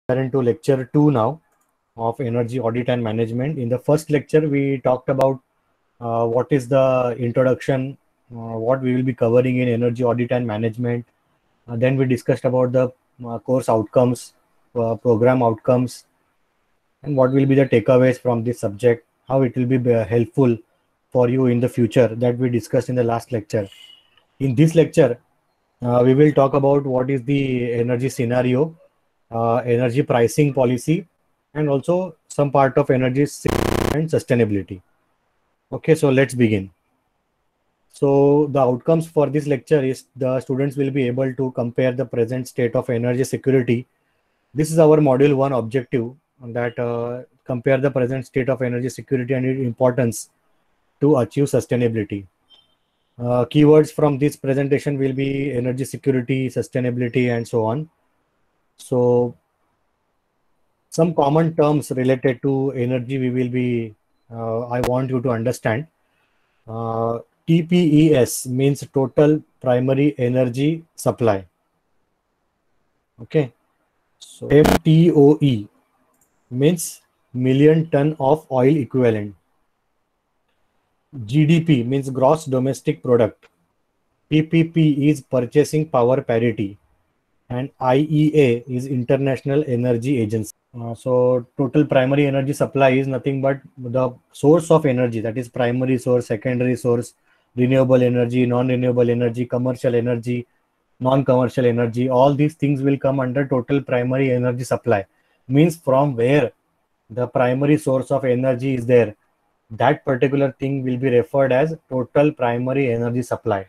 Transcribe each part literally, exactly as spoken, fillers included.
into lecture two now of energy audit and management. In the first lecture, we talked about uh, what is the introduction, uh, what we will be covering in energy audit and management. Uh, then we discussed about the uh, course outcomes, uh, program outcomes, and what will be the takeaways from this subject, how it will be uh, helpful for you in the future, that we discussed in the last lecture. In this lecture, uh, we will talk about what is the energy scenario, uh, energy pricing policy, and also some part of energy and sustainability. Okay, so let's begin. So the outcomes for this lecture is the students will be able to compare the present state of energy security. This is our module one objective, that uh, compare the present state of energy security and its importance to achieve sustainability. Uh, keywords from this presentation will be energy security, sustainability, and so on. So some common terms related to energy we will be, uh, I want you to understand. Uh, T P E S means total primary energy supply. Okay. So M T O E means million ton of oil equivalent. G D P means gross domestic product. P P P is purchasing power parity. And I E A is International Energy Agency. Uh, so total primary energy supply is nothing but the source of energy, that is primary source, secondary source, renewable energy, non-renewable energy, commercial energy, non-commercial energy. All these things will come under total primary energy supply. Means from where the primary source of energy is there, that particular thing will be referred as total primary energy supply.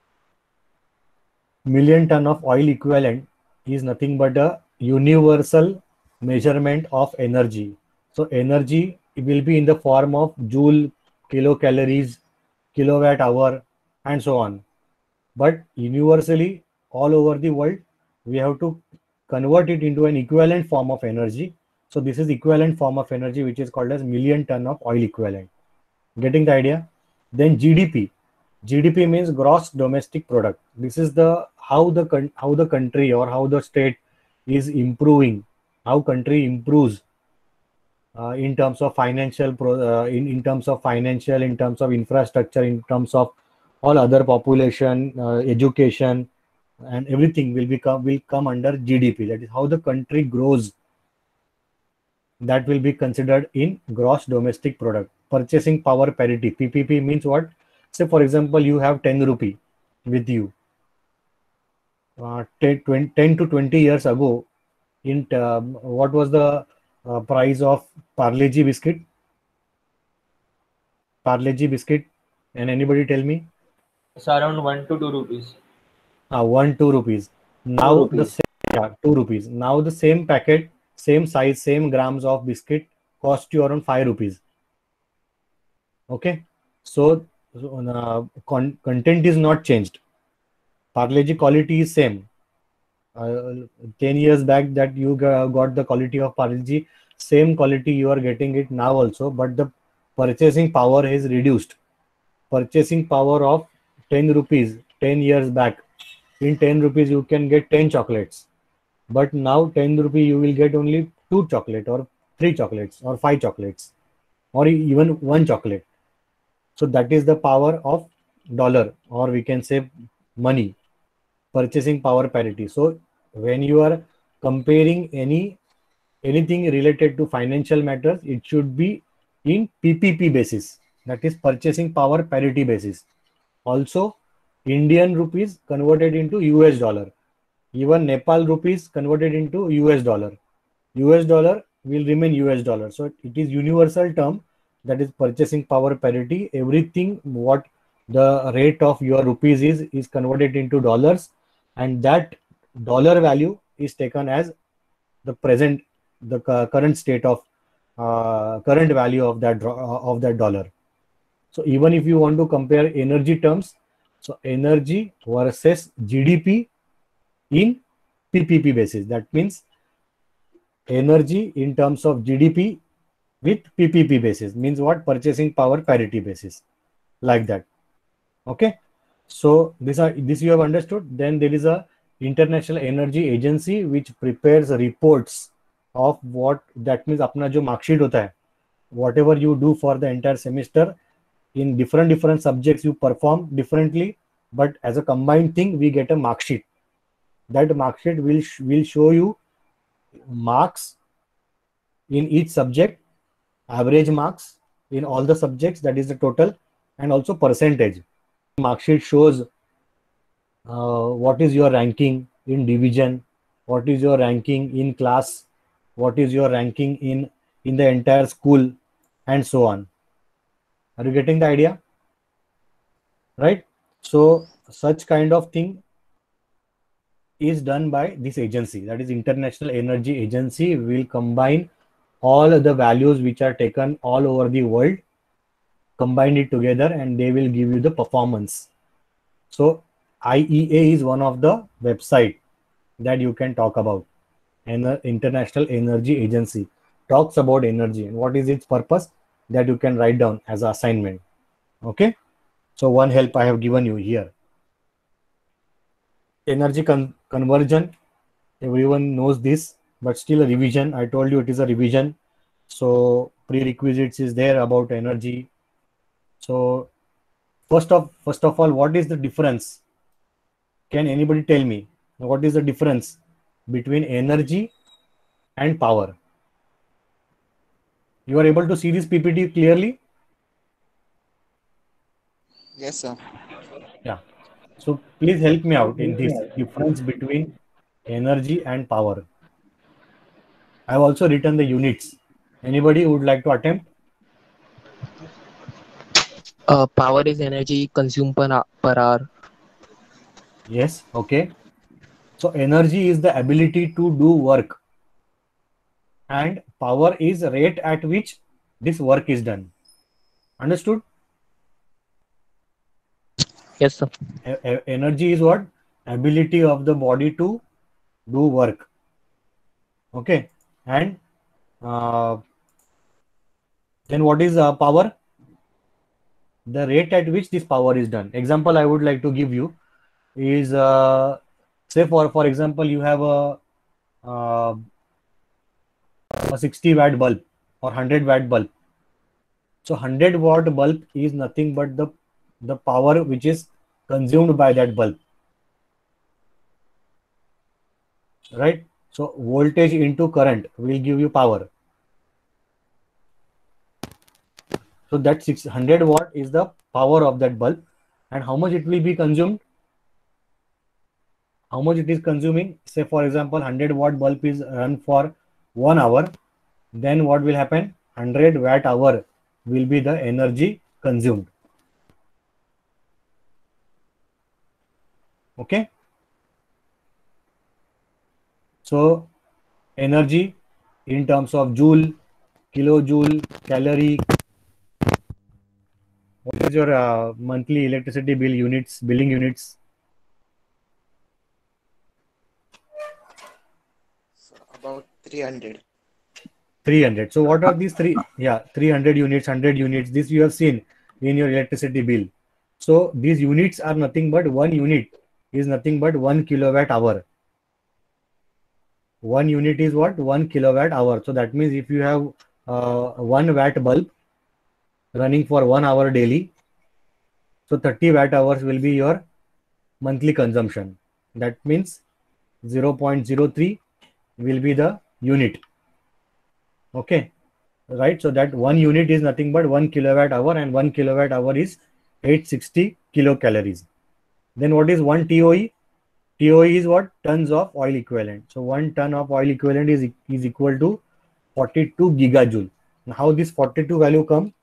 Million ton of oil equivalent is nothing but a universal measurement of energy. So energy will be in the form of joule, kilocalories, kilowatt hour, and so on. But universally, all over the world, we have to convert it into an equivalent form of energy. So this is equivalent form of energy, which is called as million ton of oil equivalent. Getting the idea? Then G D P. G D P means gross domestic product. This is the how the how the country or how the state is improving, how country improves uh, in terms of financial pro, uh, in, in terms of financial, in terms of infrastructure, in terms of all other population, uh, education, and everything will become will come under G D P. That is how the country grows. That will be considered in gross domestic product. Purchasing power parity, P P P means what? Say for example, you have ten rupee with you. Uh, ten, twenty, ten to twenty years ago, in uh, what was the uh, price of Parle-G biscuit? Parle-G biscuit, and anybody tell me? It's around one to two rupees. Uh, one, two rupees. Now Two rupees. the same, yeah, two rupees. Now the same packet, same size, same grams of biscuit cost you around five rupees. Okay, so uh, con content is not changed. Parle-G quality is same. Uh, ten years back that you got the quality of Parle-G, same quality you are getting it now also, but the purchasing power is reduced. Purchasing power of ten rupees ten years back, in ten rupees you can get ten chocolates, but now ten rupee you will get only two chocolate or three chocolates or five chocolates or even one chocolate. So that is the power of dollar, or we can say money, purchasing power parity. So when you are comparing any anything related to financial matters, it should be in P P P basis, that is purchasing power parity basis. Also, Indian rupees converted into U S dollar, even Nepal rupees converted into U S dollar. U S dollar will remain U S dollar. So it is universal term, that is purchasing power parity. Everything what the rate of your rupees is is converted into dollars, and that dollar value is taken as the present, the current state of uh, current value of that of that dollar. So even if you want to compare energy terms, so energy versus G D P in P P P basis, that means energy in terms of G D P with P P P basis, means what? Purchasing power parity basis, like that. Okay, so this are this you have understood. Then there is a International Energy Agency which prepares reports of what, that means अपना जो marksheet होता है, whatever you do for the entire semester, in different different subjects you perform differently, but as a combined thing we get a mark sheet. That mark sheet will will show you marks in each subject, average marks in all the subjects, that is the total, and also percentage. Mark sheet shows uh, what is your ranking in division, what is your ranking in class, what is your ranking in in the entire school, and so on. Are you getting the idea? Right? So such kind of thing is done by this agency, that is International Energy Agency. Will combine all the values which are taken all over the world, combine it together, and they will give you the performance. So I E A is one of the website that you can talk about, and the International Energy Agency talks about energy and what is its purpose, that you can write down as an assignment. Okay, so one help I have given you here. Energy con conversion, everyone knows this, but still a revision. I told you it is a revision. So prerequisites is there about energy. So first of first of all, what is the difference? Can anybody tell me what is the difference between energy and power? You are able to see this P P T clearly? Yes, sir. Yeah. So please help me out in this difference between energy and power. I have also written the units. Anybody would like to attempt? Uh, power is energy consumed per, hou- per hour. Yes. Okay. So energy is the ability to do work, and power is rate at which this work is done. Understood? Yes, sir. E- e- energy is what? Ability of the body to do work. Okay. And uh, then what is uh, power? The rate at which this power is done. Example I would like to give you is, uh, say for for example, you have a uh, a sixty watt bulb or one hundred watt bulb. So one hundred watt bulb is nothing but the the power which is consumed by that bulb, right? So voltage into current will give you power. So that six hundred watt is the power of that bulb, and how much it will be consumed? How much it is consuming? Say for example, one hundred watt bulb is run for one hour. Then what will happen? one hundred watt hour will be the energy consumed. Okay. So energy in terms of joule, kilojoule, calorie. What is your uh, monthly electricity bill units, billing units? So about three hundred. three hundred. So what are these three? Yeah, three hundred units, one hundred units. This you have seen in your electricity bill. So these units are nothing but one unit is nothing but one kilowatt hour. One unit is what? One kilowatt hour. So that means if you have uh, one watt bulb running for one hour daily, so thirty watt hours will be your monthly consumption. That means zero point zero three will be the unit. Okay, right? So that one unit is nothing but one kilowatt hour, and one kilowatt hour is eight hundred sixty kilocalories. Then what is one T O E? T O E is what? Tons of oil equivalent. So one ton of oil equivalent is, is equal to forty-two gigajoule. Now how this forty-two value come?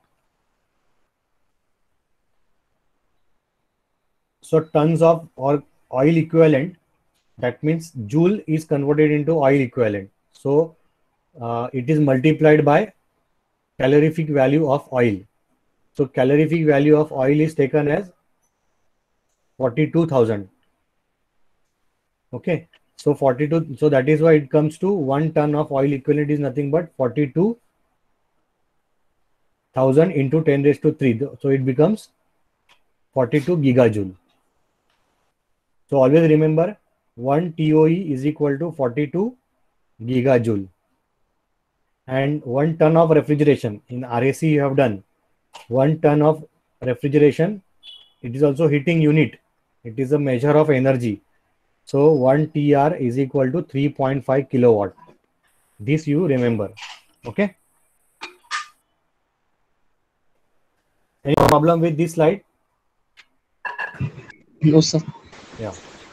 So tons of or oil equivalent, that means joule is converted into oil equivalent. So uh, it is multiplied by calorific value of oil. So calorific value of oil is taken as forty-two thousand. Okay, so forty-two, so that is why it comes to one ton of oil equivalent is nothing but forty-two thousand into ten raised to three. So it becomes forty-two gigajoule. So always remember one T O E is equal to forty-two gigajoule. and one ton of refrigeration. In R A C you have done one ton of refrigeration. It is also heating unit. It is a measure of energy. So one T R is equal to three point five kilowatt. This you remember. Okay. Any problem with this slide? No, sir. Yeah.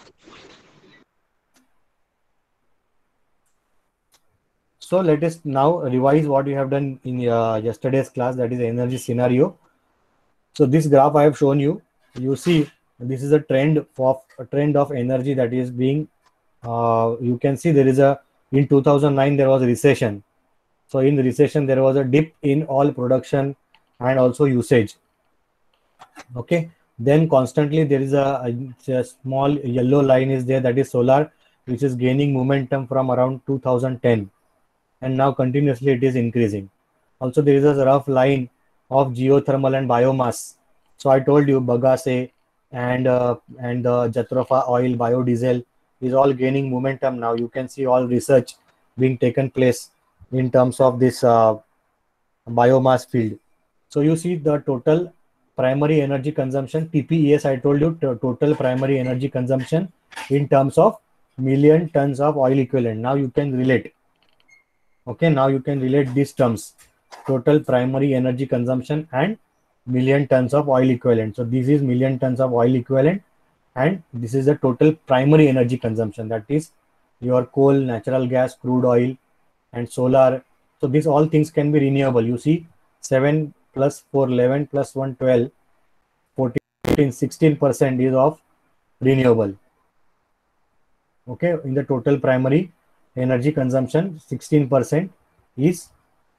So let us now revise what we have done in uh, yesterday's class, that is energy scenario. So this graph I have shown you. You see, this is a trend of a trend of energy that is being. Uh, you can see there is a in two thousand nine there was a recession. So in the recession there was a dip in all production and also usage. Okay. Then constantly there is a, a, a small yellow line is there, that is solar, which is gaining momentum from around two thousand ten. And now continuously it is increasing. Also there is a rough line of geothermal and biomass. So I told you bagasse and uh, and the jatropha oil, biodiesel is all gaining momentum now. You can see all research being taken place in terms of this uh, biomass field. So you see the total primary energy consumption, T P E S, I told you total primary energy consumption in terms of million tons of oil equivalent. Now you can relate. Okay, now you can relate these terms, total primary energy consumption and million tons of oil equivalent. So this is million tons of oil equivalent and this is the total primary energy consumption, that is your coal, natural gas, crude oil and solar. So these all things can be renewable. You see seven plus four, eleven plus one, twelve, fourteen, sixteen percent is of renewable. Okay, in the total primary energy consumption, sixteen percent is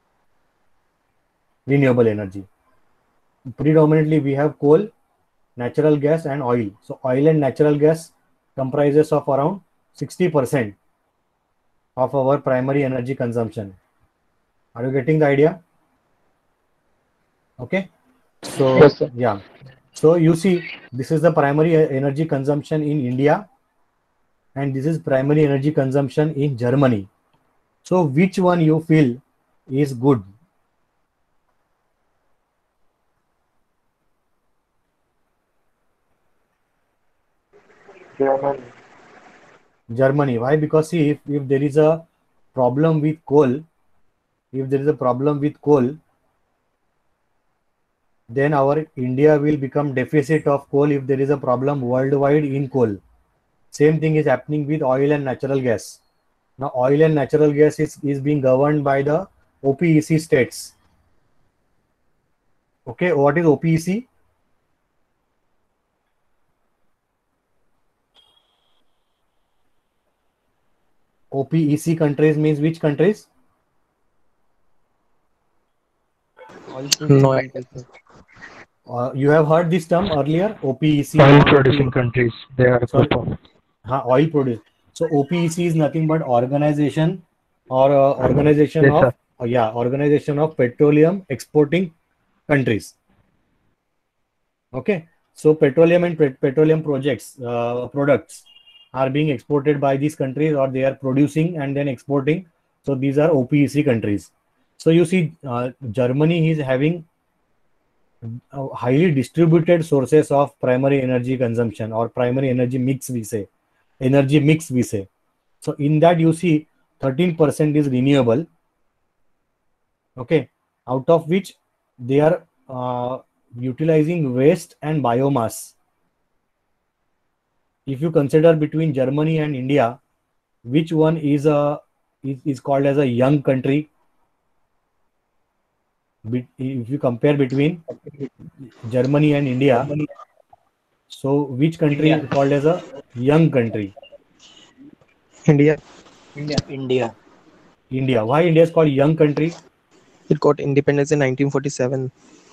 renewable energy. Predominantly we have coal, natural gas and oil. So oil and natural gas comprises of around sixty percent of our primary energy consumption. Are you getting the idea? Okay. So Yes, sir. yeah. So you see, this is the primary energy consumption in India and this is primary energy consumption in Germany. So which one you feel is good? Germany. Germany. Why? Because see, if, if there is a problem with coal, if there is a problem with coal, then our India will become deficit of coal if there is a problem worldwide in coal. Same thing is happening with oil and natural gas. Now oil and natural gas is, is being governed by the O P E C states. Okay, what is O P E C? O P E C countries means which countries? No idea, sir. Uh, you have heard this term earlier, O P E C. Oil producing countries. They are a Sorry. group of. Huh, oil produce. So O P E C is nothing but organization or uh, organization Yes, of sir. uh, yeah organization of petroleum exporting countries. Okay, so petroleum and pet- petroleum projects uh, products are being exported by these countries or they are producing and then exporting. So these are O P E C countries. So you see, uh, Germany is having uh, highly distributed sources of primary energy consumption or primary energy mix, we say energy mix we say. So in that you see thirteen percent is renewable. Okay, out of which they are uh, utilizing waste and biomass. If you consider between Germany and India, which one is a is, is called as a young country? If you compare between Germany and India, so which country India. is called as a young country? India. India. India. India. Why India is called young country? It got independence in nineteen forty-seven.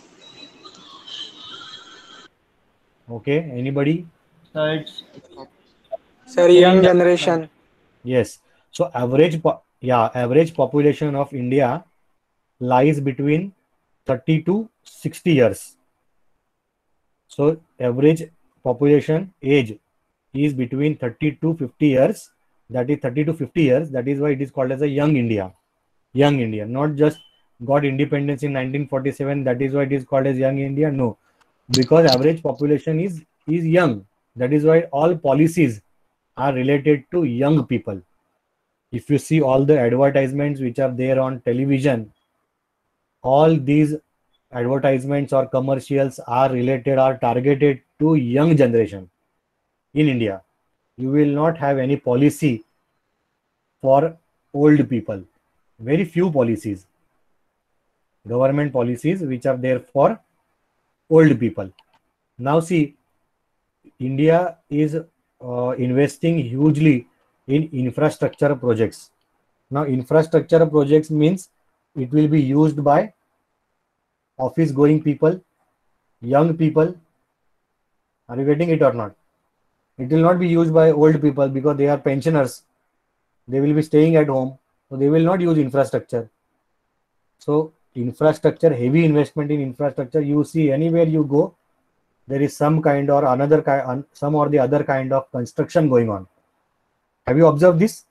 Okay, anybody? So it's Sir, young generation. Yes. So average, po- yeah, average population of India lies between thirty to sixty years. So average population age is between thirty to fifty years. That is thirty to fifty years. That is why it is called as a young India. young India, not just got independence in nineteen forty-seven. That is why it is called as young India. No, because average population is is young. That is why all policies are related to young people. If you see all the advertisements which are there on television, all these advertisements or commercials are related, are targeted to young generation in India. You will not have any policy for old people. Very few policies, government policies which are there for old people. Now see, India is uh, investing hugely in infrastructure projects. Now infrastructure projects means it will be used by office going people, young people. Are you getting it or not? It will not be used by old people because they are pensioners. They will be staying at home, so they will not use infrastructure. So infrastructure, heavy investment in infrastructure, you see anywhere you go, there is some kind or another kind, some or the other kind of construction going on. Have you observed this?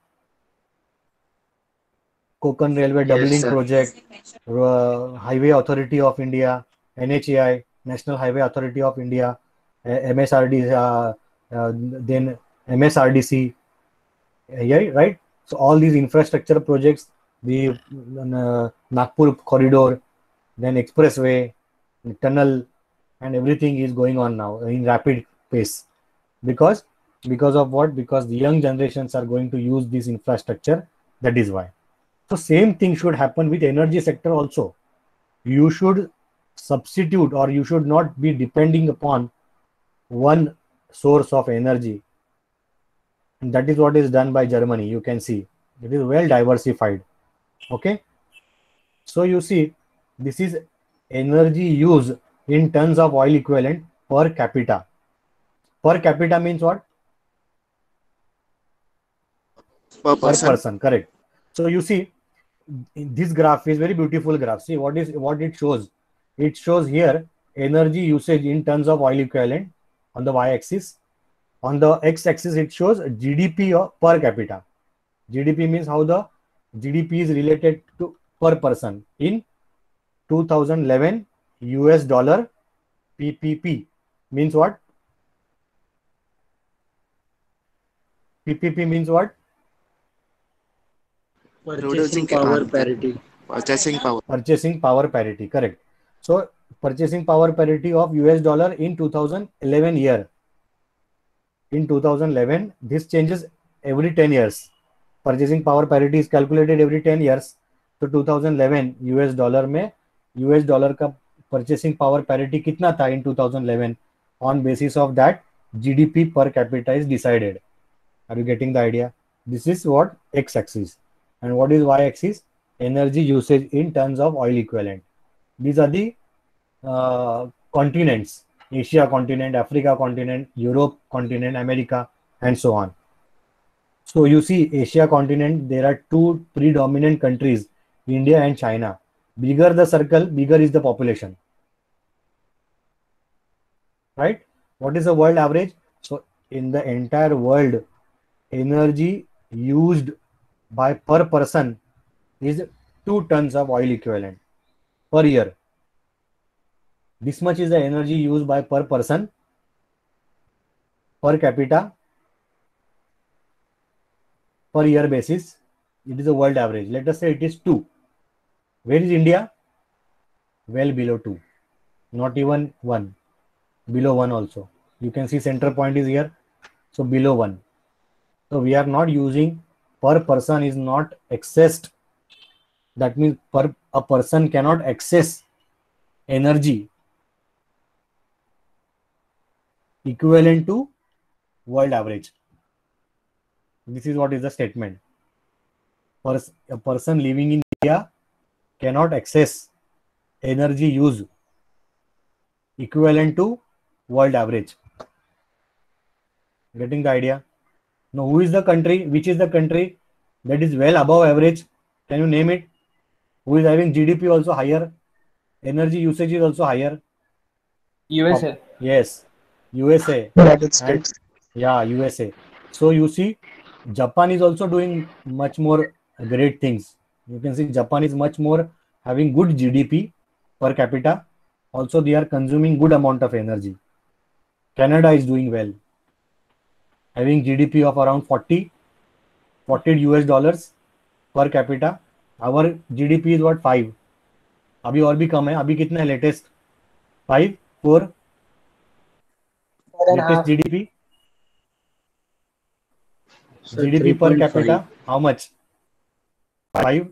Konkan Railway doubling Yes, sir. project, uh, Highway Authority of India, N H A I, National Highway Authority of India, uh, M S R D, uh, uh, then M S R D C, yeah, right? So all these infrastructure projects, the uh, Nagpur corridor, then expressway, tunnel, and everything is going on now in rapid pace. Because because of what? Because the young generations are going to use this infrastructure. That is why. So same thing should happen with energy sector also. You should substitute, or you should not be depending upon one source of energy. And that is what is done by Germany. You can see it is well diversified. Okay. So you see, this is energy use in tons of oil equivalent per capita. Per capita means what? Per Per person. person, correct. So you see, this graph is very beautiful graph. See what is what it shows. It shows here energy usage in tons of oil equivalent on the y-axis. On the x-axis, it shows G D P per capita. G D P means how the G D P is related to per person in two thousand eleven U S dollar P P P. Means what? P P P means what? Producing power parity. Purchasing power. Purchasing power parity, correct. So purchasing power parity of U S dollar in two thousand eleven year. In two thousand eleven, this changes every ten years. Purchasing power parity is calculated every ten years. So two thousand eleven U S dollar में U S dollar का purchasing power parity कितना था in two thousand eleven? On basis of that, G D P per capita is decided. Are you getting the idea? This is what x-axis. And what is y-axis? Energy usage in tons of oil equivalent. These are the uh, continents: Asia continent, Africa continent, Europe continent, America, and so on. So you see, Asia continent, there are two predominant countries, India and China. Bigger the circle, bigger is the population. Right? What is the world average? So in the entire world, energy used by per person is two tons of oil equivalent per year. This much is the energy used by per person per capita per year basis. It is a world average. Let us say it is two. Where is India? Well below two. Not even one. Below one also. You can see center point is here. So below one. So we are not using, per person is not accessed. That means per a person cannot access energy equivalent to world average. This is what is the statement. Pers a person living in India cannot access energy use equivalent to world average. Getting the idea? Now, who is the country? Which is the country that is well above average? Can you name it? Who is having G D P also higher? Energy usage is also higher. U S A. Yes, U S A. United And States. yeah, U S A. So you see, Japan is also doing much more great things. You can see Japan is much more having good G D P per capita. Also, they are consuming good amount of energy. Canada is doing well, having G D P of around forty, forty U S dollars per capita. Our G D P is what five. अभी और भी कम है. अभी कितना है latest? Five, four. Four and a Latest half. G D P. Sir, G D P per three point capita, five. how much? Five.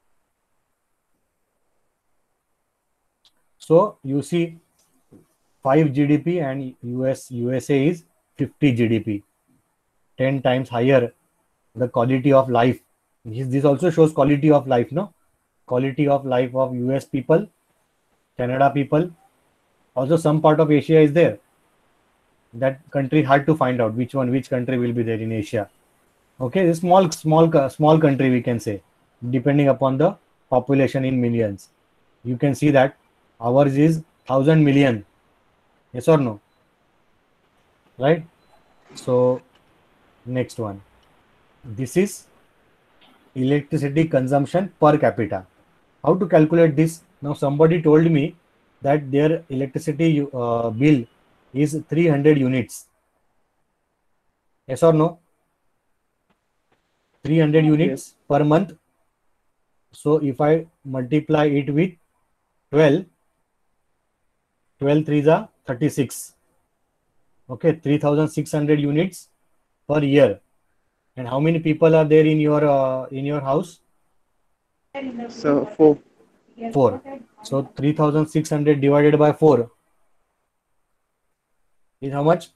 So you see, five G D P and U S U S A is fifty G D P, ten times higher. The quality of life. This, this also shows quality of life, no? Quality of life of U S people, Canada people. Also, some part of Asia is there. That country hard to find out which one, which country will be there in Asia. Okay, this small, small, small country we can say, depending upon the population in millions. You can see that ours is thousand million. Yes or no? Right? So next one. This is electricity consumption per capita. How to calculate this? Now somebody told me that their electricity uh, bill is three hundred units. Yes or no? three hundred units per month. So if I multiply it with twelve, twelve threes are thirty-six. Okay, three thousand six hundred units per year. And how many people are there in your uh, in your house? So four. Four. So three thousand six hundred divided by four is how much?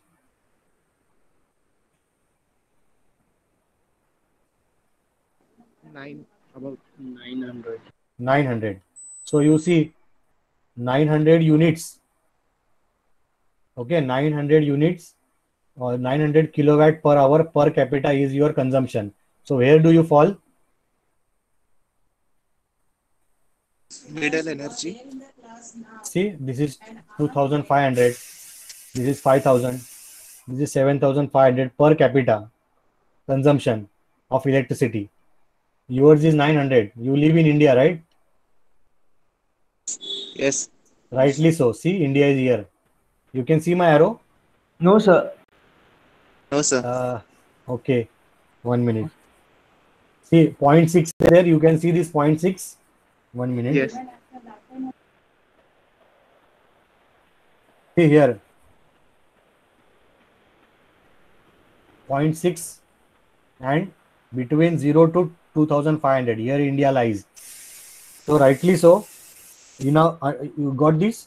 Nine. About nine hundred. nine hundred. So you see nine hundred units. Okay, nine hundred units or nine hundred kilowatt per hour per capita is your consumption. So where do you fall? Middle energy. See, this is two thousand five hundred. This is five thousand. This is seven thousand five hundred per capita consumption of electricity. Yours is nine hundred. You live in India, right? Yes. Rightly so. See, India is here. You can see my arrow? No, sir. No, sir. Uh, okay. One minute. See, zero point six there. You can see this zero point six. One minute. Yes. See here. zero point six and between zero to two thousand five hundred. Here India lies. So rightly so. You know, uh, you got this?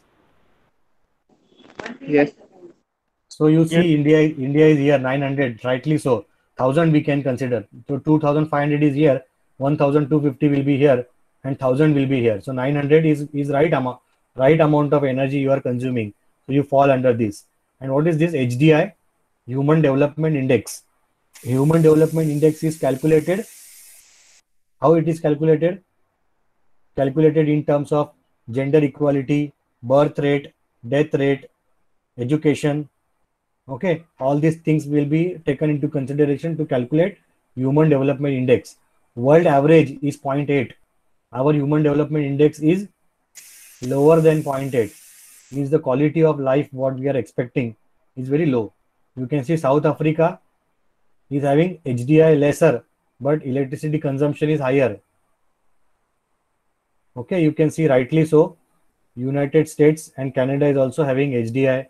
Yes. So you see India, India is here nine hundred, rightly so. one thousand we can consider. So two thousand five hundred is here, one thousand two hundred fifty will be here and one thousand will be here. So nine hundred is, is right, amount, right amount of energy you are consuming. So you fall under this. And what is this H D I? Human Development Index. Human Development Index is calculated. How it is calculated? Calculated in terms of gender equality, birth rate, death rate, education. Okay, all these things will be taken into consideration to calculate Human Development Index. World average is zero point eight. Our Human Development Index is lower than zero point eight. Means the quality of life what we are expecting is very low. You can see South Africa is having H D I lesser, but electricity consumption is higher. Okay, you can see rightly so. United States and Canada is also having H D I.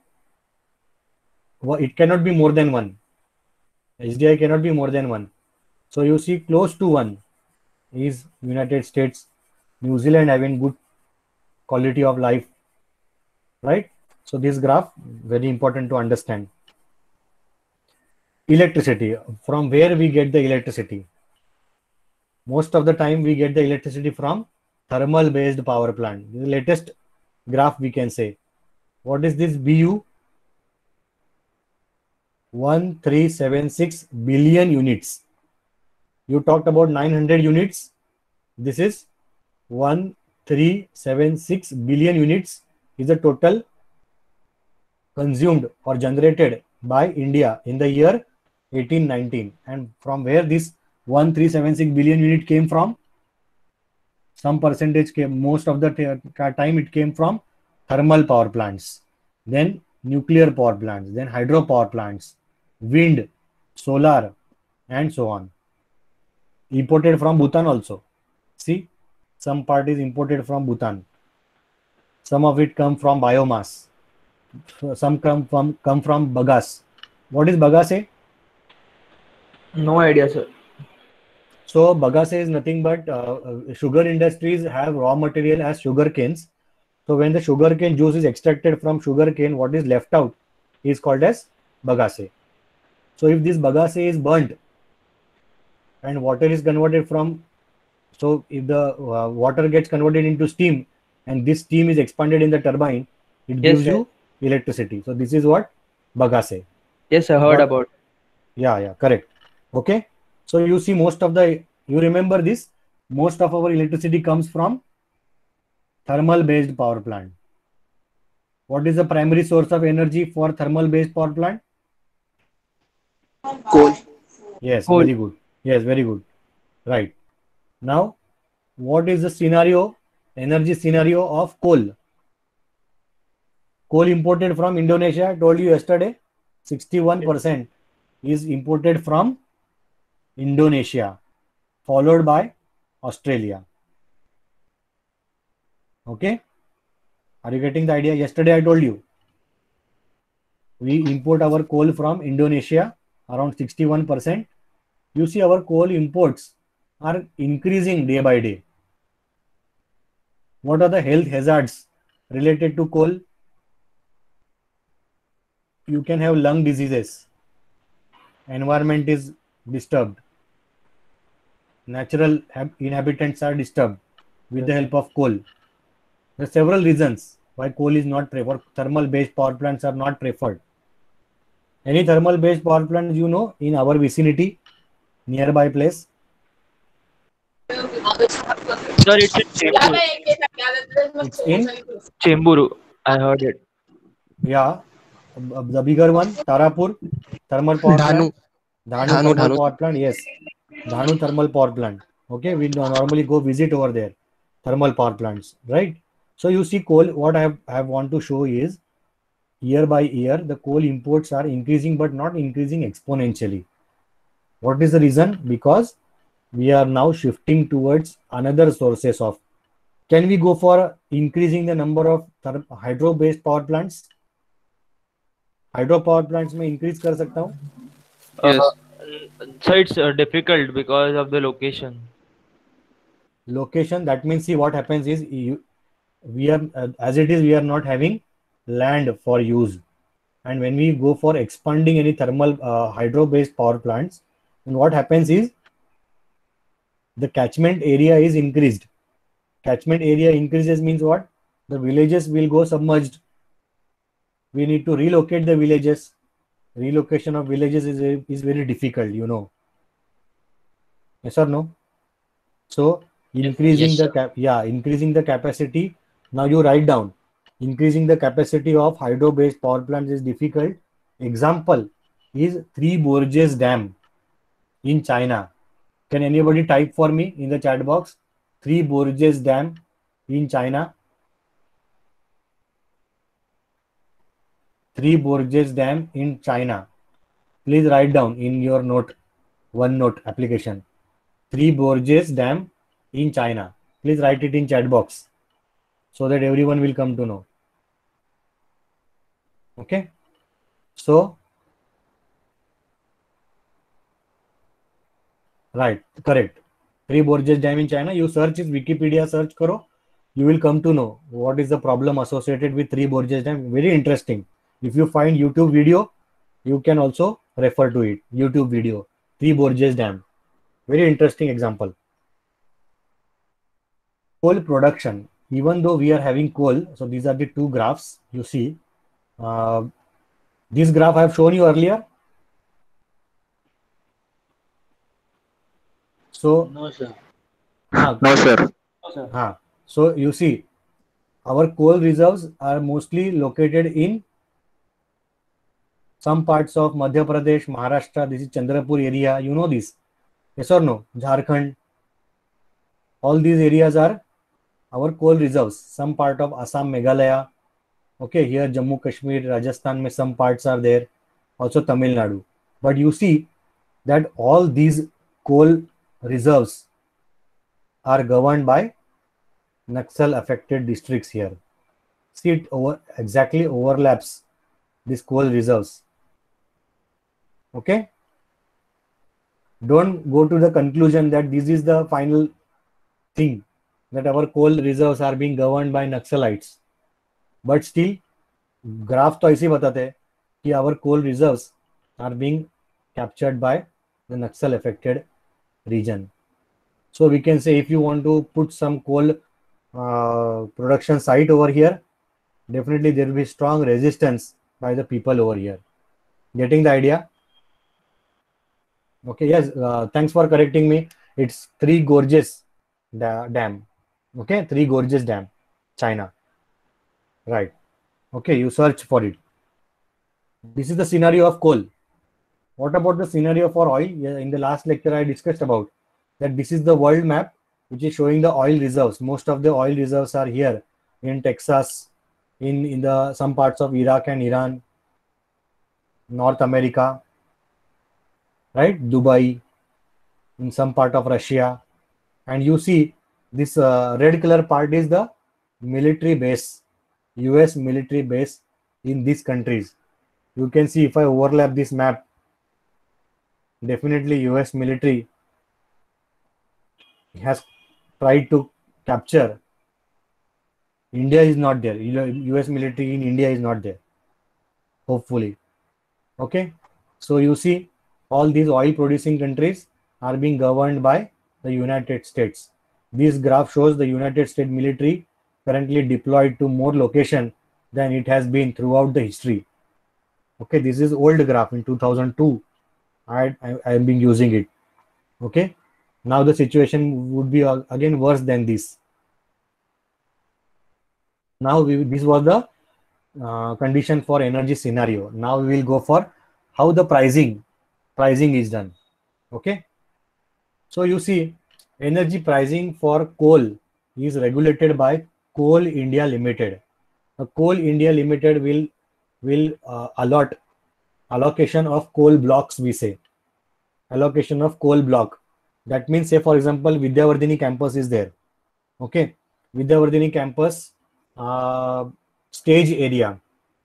It cannot be more than one. H D I cannot be more than one. So you see close to one is United States, New Zealand having good quality of life, right? So this graph very important to understand. Electricity, from where we get the electricity? Most of the time we get the electricity from thermal based power plant. The latest graph we can say. What is this B U? one three seven six billion units. You talked about nine hundred units. This is one three seven six billion units is the total consumed or generated by India in the year eighteen nineteen. And from where this one three seven six billion unit came from? Some percentage came, most of the t- time it came from thermal power plants, then nuclear power plants, then hydro power plants, wind, solar, and so on. Imported from Bhutan also. See, some part is imported from Bhutan. Some of it come from biomass. Some come from come from bagasse. What is bagasse? No idea, sir. So bagasse is nothing but uh, uh, sugar industries have raw material as sugar canes. So when the sugar cane juice is extracted from sugar cane, what is left out is called as bagasse. So if this bagasse is burnt and water is converted from, so if the uh, water gets converted into steam and this steam is expanded in the turbine, it Yes, gives sir. you electricity. So this is what bagasse. Yes, I heard But- about. Yeah, yeah, correct. Okay. So you see most of the, you remember this, most of our electricity comes from thermal based power plant. What is the primary source of energy for thermal based power plant? Coal. Yes, Coal. very good. Yes, very good. Right. Now, what is the scenario, energy scenario of coal? Coal imported from Indonesia, I told you yesterday, sixty-one percent is imported from Indonesia, followed by Australia. Okay. Are you getting the idea? Yesterday I told you. We import our coal from Indonesia, around sixty-one percent. You see our coal imports are increasing day by day. What are the health hazards related to coal? You can have lung diseases. Environment is disturbed. Natural inhabitants are disturbed with the help of coal. There are several reasons why coal is not preferred. Thermal based power plants are not preferred. Any thermal based power plants you know in our vicinity, nearby place? Sir, it's in Chemburu. It's in, Chemburu. I heard it. yeah, the bigger one, Tarapur thermal power Dhanu. plant. Dhanu Dhanu, thermal Dhanu. power plant, yes. Dhanu thermal power plant. Okay, we normally go visit over there. Thermal power plants, right? So you see coal, what I have, I have want to show is year by year, the coal imports are increasing, but not increasing exponentially. What is the reason? Because we are now shifting towards another sources of. Can we go for increasing the number of hydro based power plants? Hydro power plants में increase कर सकता हूँ. Yes. Uh, so it's uh, difficult because of the location. Location, that means see what happens is you, we are uh, as it is we are not having land for use, and when we go for expanding any thermal uh, hydro based power plants, and what happens is the catchment area is increased. Catchment area increases means what? The villages will go submerged. We need to relocate the villages. Relocation of villages is, is very difficult, you know. Yes or no? So increasing Yes, the sir. cap, yeah, increasing the capacity. Now you write down. Increasing the capacity of hydro-based power plants is difficult. Example is Three Borges Dam in China. Can anybody type for me in the chat box? Three Borges Dam in China. Three Borges Dam in China. Please write down in your note, OneNote application. Three Borges Dam in China. Please write it in chat box so that everyone will come to know. Okay. So, right, correct. Three Borges Dam in China. You search is Wikipedia search karo. You will come to know what is the problem associated with Three Borges Dam. Very interesting. If you find YouTube video, you can also refer to it. YouTube video. Three Borges Dam. Very interesting example. Coal production. Even though we are having coal, so these are the two graphs you see. Uh, this graph I have shown you earlier. So, No, sir. ah, No, sir. ah, so you see, our coal reserves are mostly located in some parts of Madhya Pradesh, Maharashtra. This is Chandrapur area. You know this. Yes or no? Jharkhand. All these areas are our coal reserves, some part of Assam, Meghalaya, okay, here Jammu, Kashmir, Rajasthan, mein some parts are there, also Tamil Nadu. But you see that all these coal reserves are governed by Naxal affected districts here. See, it over, exactly overlaps these coal reserves. Okay. Don't go to the conclusion that this is the final thing, that our coal reserves are being governed by Naxalites. But still, graph तो ऐसे बताते हैं कि our coal reserves are being captured by the Naxal affected region. So we can say if you want to put some coal uh, production site over here, definitely there will be strong resistance by the people over here. Getting the idea? Okay, yes, uh, thanks for correcting me. It's Three Gorges da Dam. Okay, Three Gorges Dam, China. Right. Okay, you search for it. This is the scenario of coal. What about the scenario for oil? Yeah, in the last lecture, I discussed about that this is the world map which is showing the oil reserves. Most of the oil reserves are here in Texas, in, in the some parts of Iraq and Iran, North America, right? Dubai, in some part of Russia. And you see this uh, red color part is the military base, U S military base in these countries. You can see if I overlap this map, definitely U S military has tried to capture. India is not there. U S military in India is not there. Hopefully. Okay. So you see all these oil producing countries are being governed by the United States. This graph shows the United States military currently deployed to more location than it has been throughout the history. Okay, this is old graph in two thousand two. I, I, I have been using it. Okay, now the situation would be again worse than this. Now we, this was the uh, condition for energy scenario. Now we will go for how the pricing pricing is done. Okay, so you see energy pricing for coal is regulated by Coal India Limited. The Coal India Limited will will uh, allot allocation of coal blocks. We say allocation of coal block. That means, say for example, Vidyavardhini campus is there. Okay, Vidyavardhini campus uh, stage area.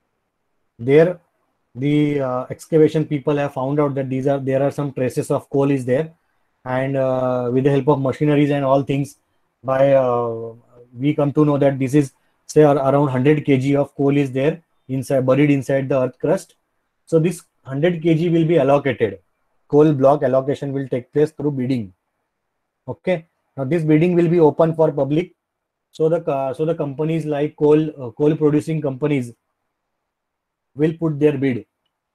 There, the uh, excavation people have found out that these are there are some traces of coal is there, and uh, with the help of machineries and all things, by uh, we come to know that this is say around one hundred kilograms of coal is there inside buried inside the earth crust. So this one hundred kilograms will be allocated. Coal block allocation will take place through bidding. Okay. Now this bidding will be open for public. So the uh, so the companies like coal uh, coal producing companies will put their bid.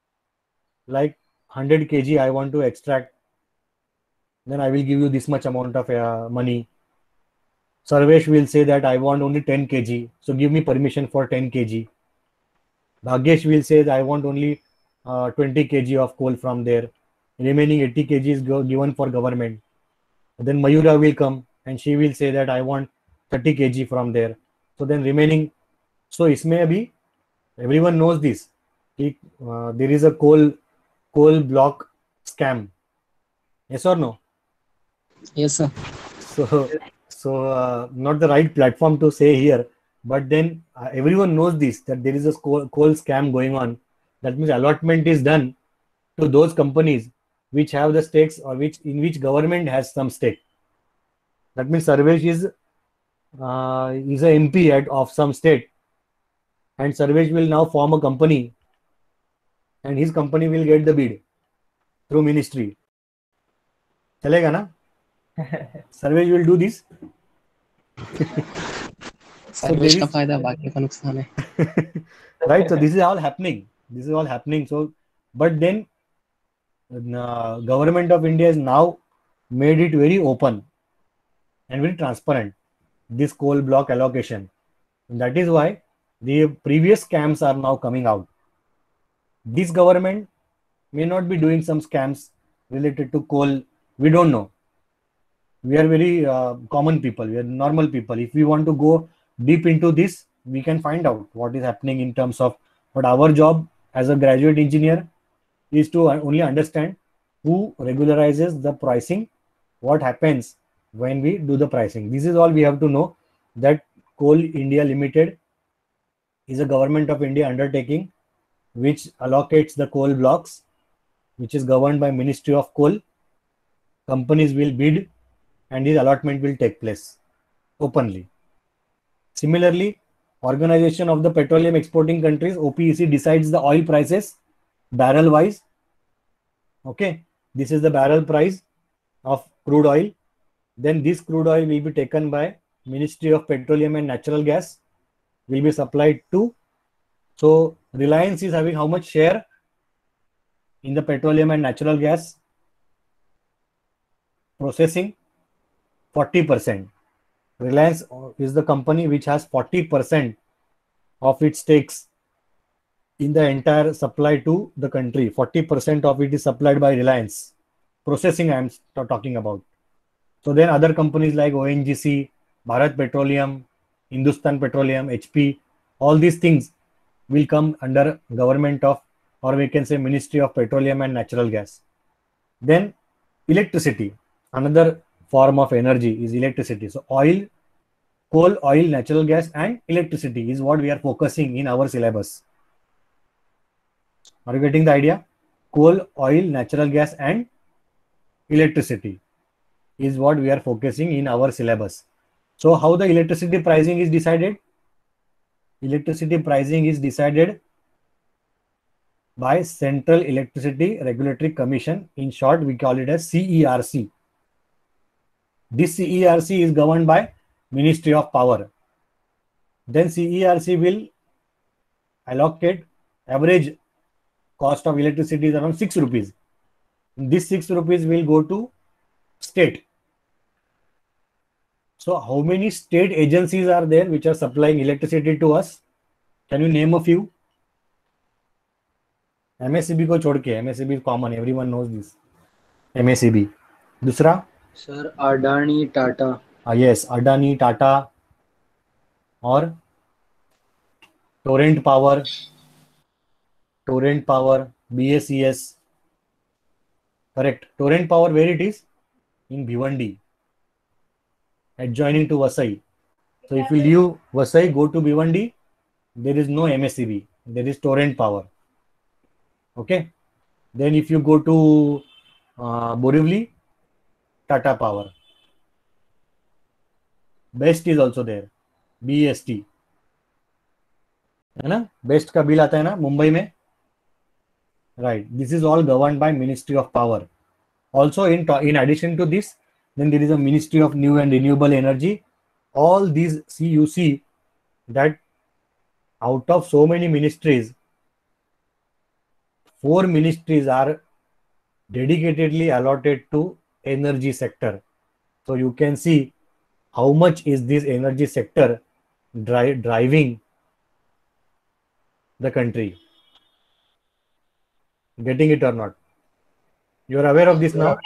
Like one hundred kilograms I want to extract. Then I will give you this much amount of uh, money. Sarvesh will say that I want only ten kilograms. So give me permission for ten kilograms. Bhagyesh will say that I want only uh, twenty kilograms of coal from there. Remaining eighty kilograms is go given for government. Then Mayura will come and she will say that I want thirty kilograms from there. So then remaining, so isme abhi everyone knows this. Uh, there is a coal coal block scam. Yes or no? Yes, sir. So so uh, not the right platform to say here, but then uh, everyone knows this, that there is a coal, coal scam going on. That means allotment is done to those companies which have the stakes or which in which government has some stake. That means Sarvesh is uh, is a M P at, of some state, and Sarvesh will now form a company, and his company will get the bid through ministry. Chalega na? Sarvesh will do this. Sarvesh का फायदा बाकी का नुकसान है. Right, so this is all happening. This is all happening. So, but then uh, government of India has now made it very open and very transparent, this coal block allocation. And that is why the previous scams are now coming out. This government may not be doing some scams related to coal. We don't know. we are very uh, common people, we are normal people. If we want to go deep into this, we can find out what is happening in terms of, but our job as a graduate engineer is to only understand who regularizes the pricing, what happens when we do the pricing. This is all we have to know, that Coal India Limited is a government of India undertaking which allocates the coal blocks, which is governed by Ministry of Coal. Companies will bid and this allotment will take place openly. Similarly, Organization of the Petroleum Exporting Countries, O P E C, decides the oil prices barrel wise. Okay, this is the barrel price of crude oil. Then this crude oil will be taken by Ministry of Petroleum and Natural Gas, will be supplied to. So Reliance is having how much share in the petroleum and natural gas processing? forty percent. Reliance is the company which has forty percent of its stakes in the entire supply to the country. forty percent of it is supplied by Reliance. Processing I am talking about. So then other companies like O N G C, Bharat Petroleum, Hindustan Petroleum, H P, all these things will come under government of, or we can say Ministry of Petroleum and Natural Gas. Then electricity, another form of energy is electricity. So oil, coal, oil, natural gas and electricity is what we are focusing in our syllabus. Are you getting the idea? Coal, oil, natural gas and electricity is what we are focusing in our syllabus. So how the electricity pricing is decided? Electricity pricing is decided by Central Electricity Regulatory Commission. In short, we call it as C E R C. This C E R C is governed by Ministry of Power. Then C E R C will allocate average cost of electricity is around six rupees. This six rupees will go to state. So how many state agencies are there which are supplying electricity to us? Can you name a few? M S E B को छोड़ के, M S E B is common, everyone knows this. M S E B. दूसरा? Sir, Adani, Tata. Ah, yes, Adani, Tata और Torrent Power, Torrent Power, B S E S. Correct. Torrent Power, where it is? In Bhiwandi, adjoining to Vasai. So if you leave Vasai, go to Bhiwandi, there is no M S E B, there is Torrent Power. Okay. Then if you go to uh, Borivali, Tata Power. Best is also there, B E S T. है ना? Best का bill आता है ना मुंबई में? Right. This is all governed by Ministry of Power. Also, in in addition to this, then there is a Ministry of New and Renewable Energy. All these, see, you see that out of so many ministries, four ministries are dedicatedly allotted to energy sector. So you can see how much is this energy sector dri driving the country. Getting it or not? You are aware of this now?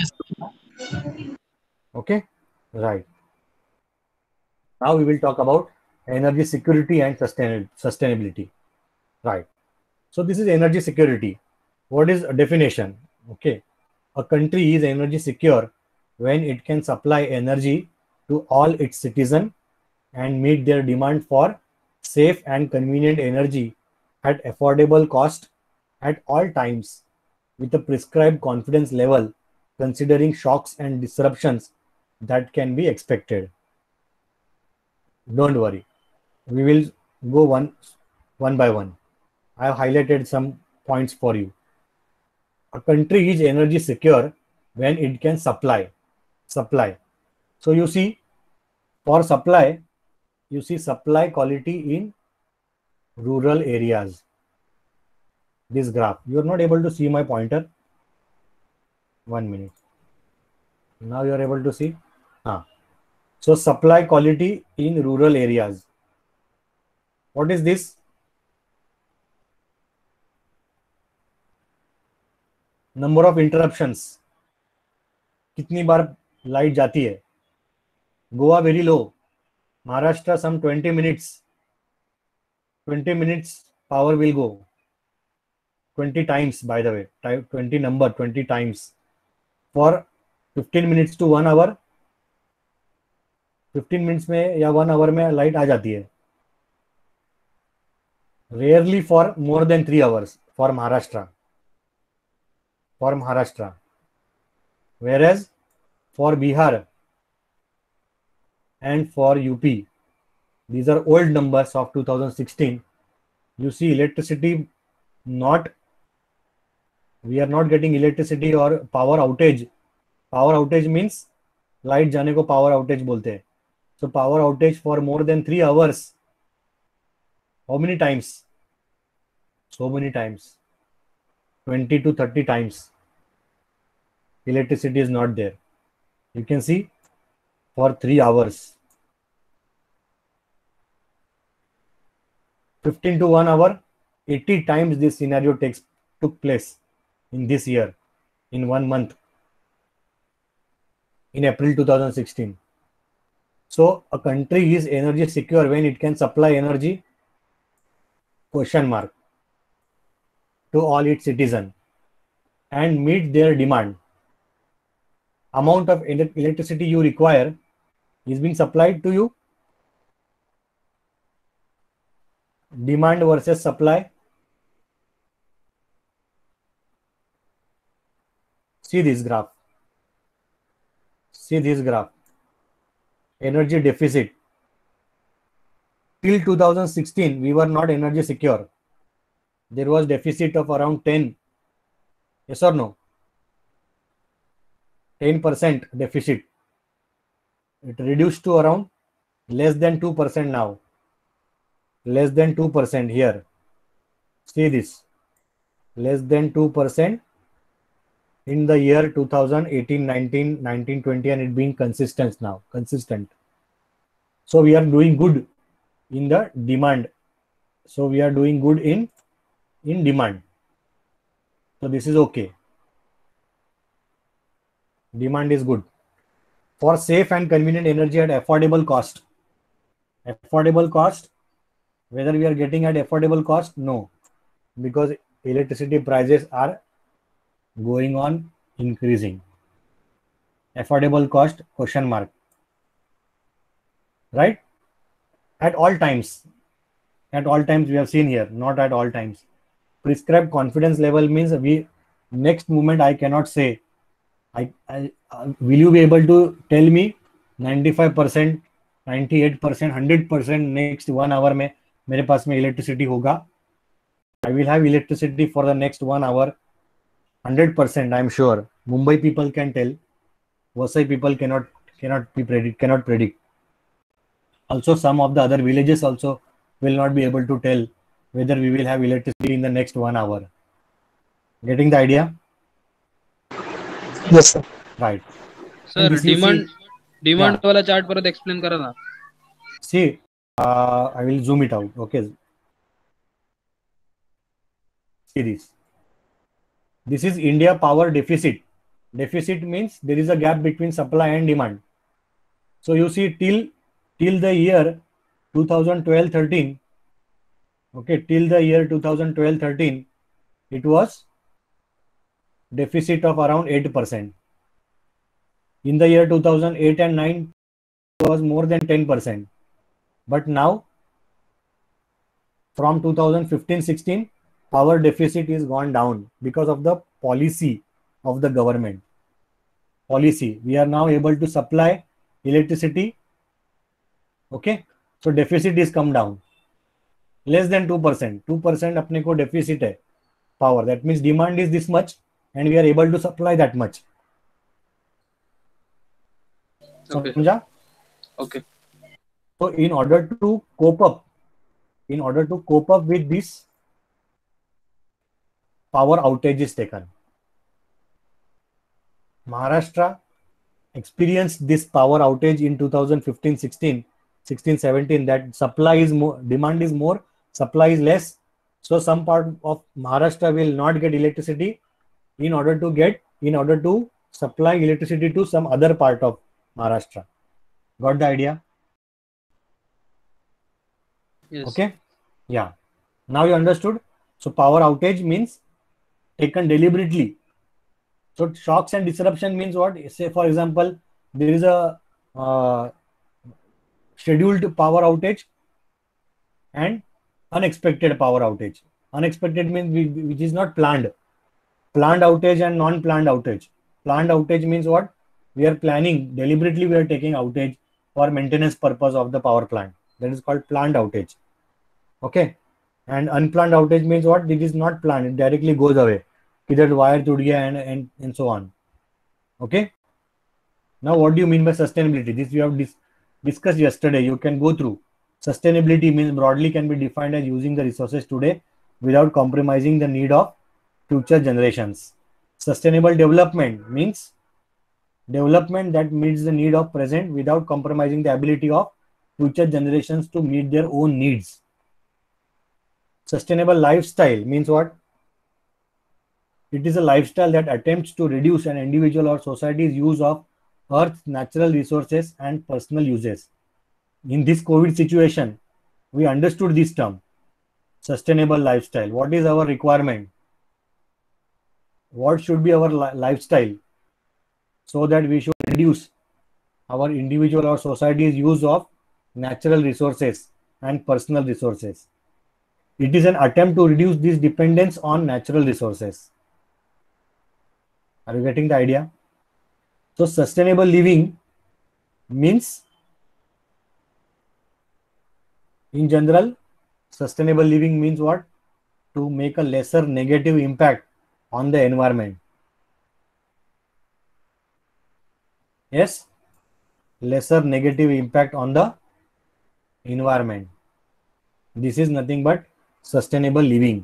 Okay, right. Now we will talk about energy security and sustain sustainability. Right. So this is energy security. What is a definition? Okay. A country is energy secure when it can supply energy to all its citizens and meet their demand for safe and convenient energy at affordable cost at all times with a prescribed confidence level, considering shocks and disruptions that can be expected. Don't worry, we will go one one by one. I have highlighted some points for you. A country is energy secure when it can supply supply so you see, for supply, you see supply quality in rural areas. This graph, you are not able to see my pointer. One minute. Now you are able to see. ah. So supply quality in rural areas. What is this? Number of interruptions. कितनी बार light जाती है? Goa very low. Maharashtra some twenty minutes. twenty minutes power will go. twenty times, by the way. Type twenty number, twenty times. For fifteen minutes to one hour. fifteen minutes में या one hour में light आ जाती है. Rarely for more than three hours for Maharashtra. For Maharashtra. Whereas for Bihar and for U P, these are old numbers of two thousand sixteen. You see electricity not, we are not getting electricity or power outage. Power outage means light जाने को power outage बोलते हैं. So power outage for more than three hours. How many times? So many times. twenty to thirty times. Electricity is not there. You can see for three hours. fifteen to one hour, eighty times this scenario takes took place in this year, in one month, in April two thousand sixteen. So a country is energy secure when it can supply energy, question mark, to all its citizens and meet their demand. Amount of electricity you require is being supplied to you. Demand versus supply. See this graph. See this graph. Energy deficit. Till two thousand sixteen, we were not energy secure. There was deficit of around ten. Yes or no? ten percent deficit. It reduced to around less than two percent now. Less than two percent here. See this. Less than two percent in the year two thousand eighteen, nineteen, nineteen, twenty, and it being consistent now. Consistent. So we are doing good in the demand. So we are doing good in, in demand. So this is okay. Demand is good. For safe and convenient energy at affordable cost. Affordable cost. Whether we are getting at affordable cost? No. Because electricity prices are going on increasing. Affordable cost? Question mark. Right? At all times. At all times we have seen here. Not at all times. Prescribed confidence level means we next moment I cannot say. I, I uh, will you be able to tell me ninety-five percent, ninety-eight percent, one hundred percent next one hour में मेरे पास में electricity होगा? I will have electricity for the next one hour. one hundred percent I am sure. Mumbai people can tell. Vasai people cannot cannot be predict cannot predict. Also some of the other villages also will not be able to tell whether we will have electricity in the next one hour. Getting the idea? Yes, sir. Sir, Right. And this you demand see- demand Yeah. वाला chart परत explain करा ना. See, uh, I will zoom it out. Okay. See this. This is India power deficit. Deficit means there is a gap between supply and demand. So you see till till the year two thousand twelve thirteen. Okay, till the year two thousand twelve thirteen, it was deficit of around eight percent. In the year two thousand eight and nine, it was more than ten percent. But now, from two thousand fifteen sixteen, power deficit is gone down because of the policy of the government. Policy. We are now able to supply electricity. Okay. So deficit is come down. Less than two percent. two percent अपने को deficit है power. That means demand is this much and we are able to supply that much. Okay. समझा? Okay. So in order to cope up, in order to cope up with this, power outage is taken. Maharashtra experienced this power outage in two thousand fifteen sixteen, sixteen seventeen, that supply is more, demand is more, supply is less. So some part of Maharashtra will not get electricity in order to get, in order to supply electricity to some other part of Maharashtra. Got the idea? Yes. Okay. Yeah. Now you understood. So power outage means taken deliberately. So shocks and disruption means what? Say for example, there is a uh, scheduled power outage and unexpected power outage. Unexpected means we- which is not planned. Planned outage and non-planned outage. Planned outage means what? We are planning deliberately. We are taking outage for maintenance purpose of the power plant. That is called planned outage. Okay. And unplanned outage means what? It is not planned. It directly goes away. Either wire to and, and and so on. Okay. Now, what do you mean by sustainability? This we have dis- discussed yesterday. You can go through. Sustainability means broadly can be defined as using the resources today without compromising the need of future generations. Sustainable development means development that meets the need of present without compromising the ability of future generations to meet their own needs. Sustainable lifestyle means what? It is a lifestyle that attempts to reduce an individual or society's use of Earth's natural resources and personal uses. In this COVID situation, we understood this term, sustainable lifestyle. What is our requirement? What should be our li- lifestyle so that we should reduce our individual or society's use of natural resources and personal resources. It is an attempt to reduce this dependence on natural resources. Are you getting the idea? So sustainable living means, in general, sustainable living means what? To make a lesser negative impact on the environment. Yes, lesser negative impact on the environment. This is nothing but sustainable living.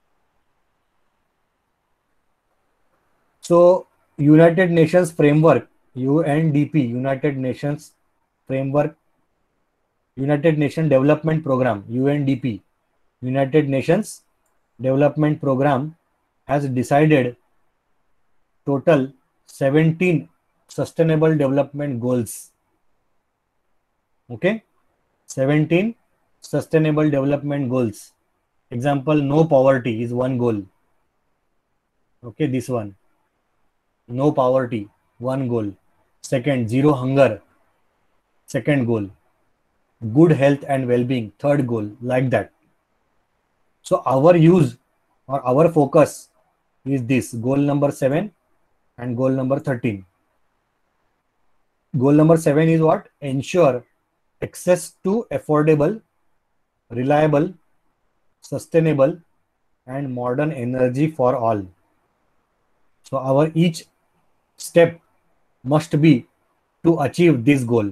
So United Nations Framework, U N D P, United Nations Framework, United Nations Development Program, U N D P, United Nations Development Program has decided total seventeen sustainable development goals. Okay, seventeen sustainable development goals. Example, no poverty is one goal. Okay, this one. No poverty, one goal. Second, zero hunger, second goal. Good health and well-being, third goal, like that. So our use or our focus is this, goal number seven and goal number thirteen. Goal number seven is what? Ensure access to affordable, reliable, sustainable, and modern energy for all. So our each step must be to achieve this goal.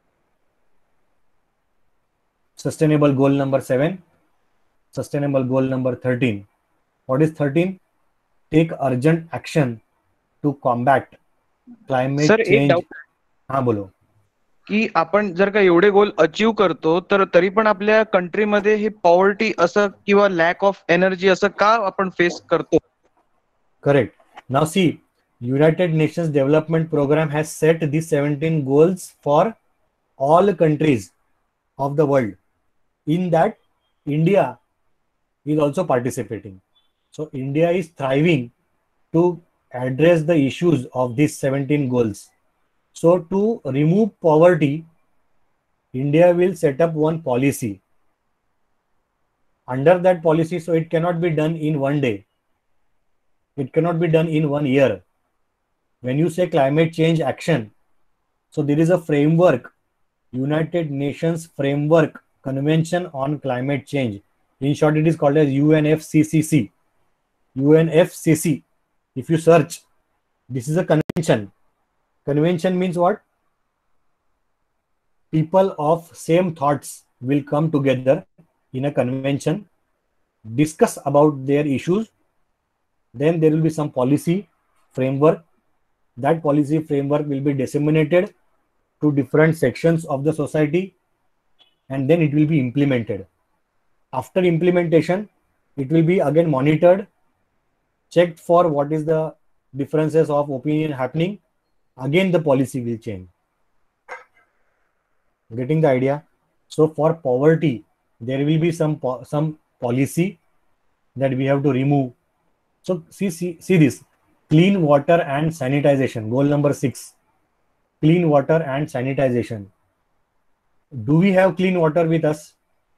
Sustainable goal number seven, sustainable goal number thirteen. What is thirteen? Take urgent action to combat climate sir एक change. Doubt हाँ बोलो. की आपण जर का एवढे goal achieve करतो तर तरी पण आपल्या कंट्रीमध्ये हे पॉवर्टी असं किंवा लॅक ऑफ एनर्जी असं का आपण फेस करतो? Correct. Now see, United Nations Development Program has set these seventeen goals for all countries of the world. In that, India is also participating. So India is thriving to address the issues of these seventeen goals. So to remove poverty, India will set up one policy. Under that policy, so it cannot be done in one day. It cannot be done in one year. When you say climate change action, so there is a framework, United Nations Framework Convention on Climate Change. In short, it is called as U N F C C C. U N F C C C. If you search, this is a convention. Convention means what? People of same thoughts will come together in a convention, discuss about their issues. Then there will be some policy framework. That policy framework will be disseminated to different sections of the society, and then it will be implemented. After implementation, it will be again monitored, checked for what is the differences of opinion happening. Again, the policy will change. Getting the idea? So for poverty, there will be some po- some policy that we have to remove. So see, see, see this, clean water and sanitization, goal number six, clean water and sanitization. Do we have clean water with us?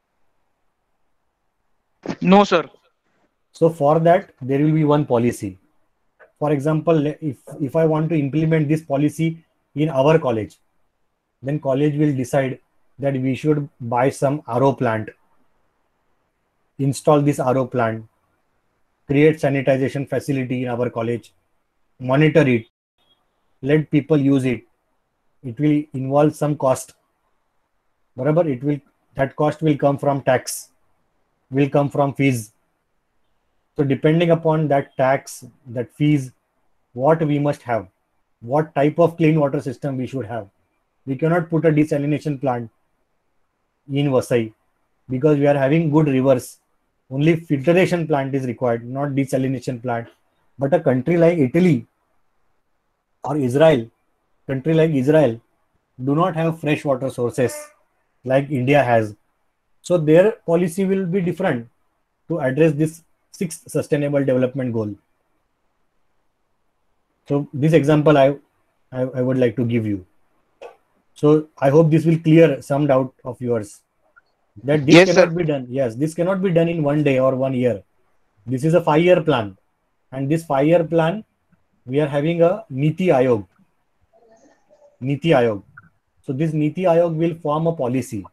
No, sir. So for that, there will be one policy. For example, if, if I want to implement this policy in our college, then college will decide that we should buy some R O plant, install this R O plant, create sanitization facility in our college, monitor it, let people use it. It will involve some cost. Barabar, it will, that cost will come from tax, will come from fees. So depending upon that tax, that fees, what we must have, what type of clean water system we should have. We cannot put a desalination plant in Vasai because we are having good rivers. Only filtration plant is required, not desalination plant. But a country like Italy or Israel, country like Israel, do not have fresh water sources like India has. So their policy will be different to address this sixth sustainable development goal. So this example I, I, I would like to give you. So I hope this will clear some doubt of yours. That this Yes, cannot sir. be done. Yes, this cannot be done in one day or one year. This is a five-year plan. And this five-year plan, we are having a Niti Ayog. Niti Ayog. So this Niti Ayog will form a policy.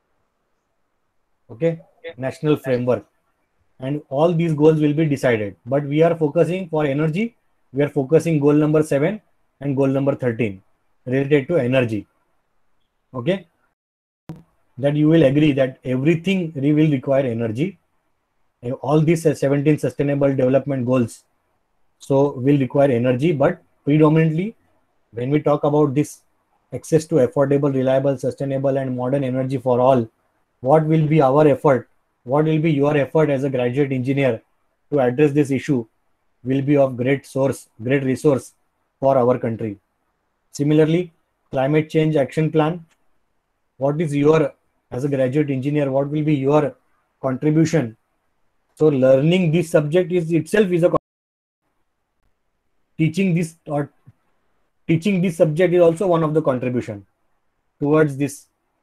Okay, national framework. And all these goals will be decided. But we are focusing for energy. We are focusing goal number seven and goal number thirteen related to energy. Okay, that you will agree that everything will require energy. All these seventeen sustainable development goals so will require energy, but predominantly when we talk about this access to affordable, reliable, sustainable and modern energy for all, what will be our effort? What will be your effort as a graduate engineer to address this issue will be of great source, great resource for our country. Similarly, climate change action plan. What is your, as a graduate engineer, what will be your contribution? So learning this subject is itself is a teaching this or teaching this subject is also one of the contribution towards this.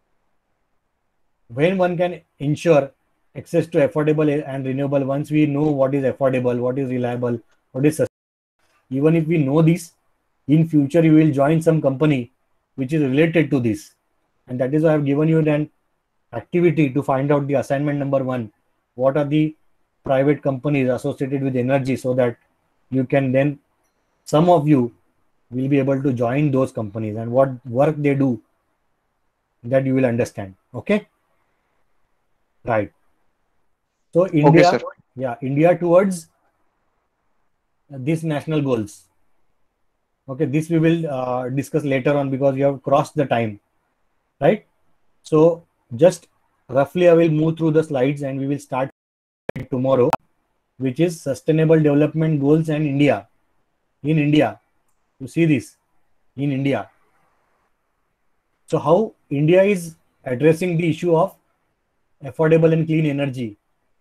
When one can ensure access to affordable and renewable, once we know what is affordable, what is reliable, what is sustainable, even if we know this, in future you will join some company which is related to this. And that is why I have given you an activity to find out the assignment number one. What are the private companies associated with energy, so that you can then, some of you will be able to join those companies and what work they do, that you will understand. Okay. Right. So India, sir. yeah, India towards these national goals. Okay, this we will uh, discuss later on because we have crossed the time, right? So just roughly I will move through the slides and we will start tomorrow, which is sustainable development goals and India. In India, you see this in India. So how India is addressing the issue of affordable and clean energy.